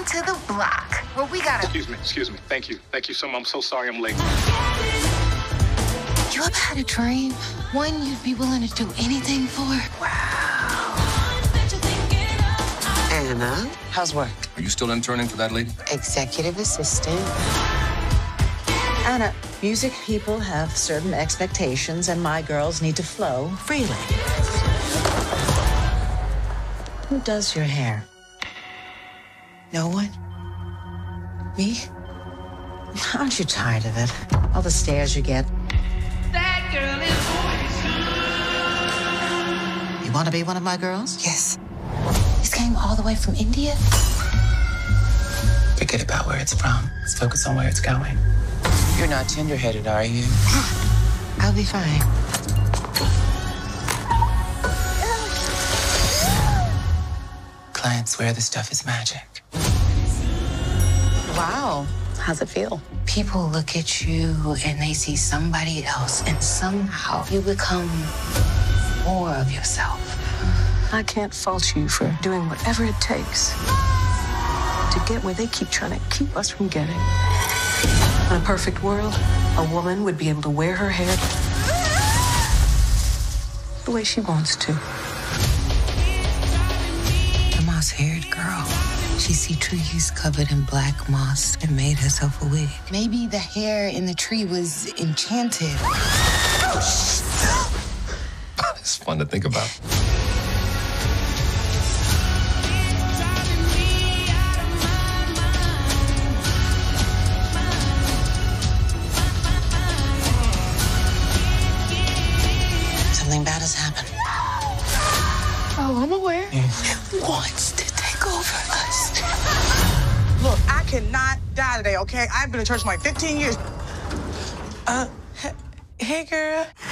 to the block where we gotta... Excuse me. Thank you so much. I'm so sorry I'm late. You ever had a dream? One you'd be willing to do anything for? Wow. Anna, how's work? Are you still interning for that lady? Executive assistant. Anna, music people have certain expectations, and my girls need to flow freely. Who does your hair? No one? Me? Aren't you tired of it? All the stares you get. That girl is... You want to be one of my girls? Yes. This came all the way from India? Forget about where it's from. Let's focus on where it's going. You're not tender-headed, are you? I'll be fine. Clients swear this stuff is magic. Wow. How's it feel? People look at you and they see somebody else, and somehow you become more of yourself. I can't fault you for doing whatever it takes to get where they keep trying to keep us from getting. In a perfect world, a woman would be able to wear her hair the way she wants to. The moss-haired girl. She see trees covered in black moss and made herself a wig. Maybe the hair in the tree was enchanted. It's fun to think about. Something bad has happened. Oh, I'm aware. It wants to take over us. Look, I cannot die today, okay? I've been in church for like 15 years. Hey, girl.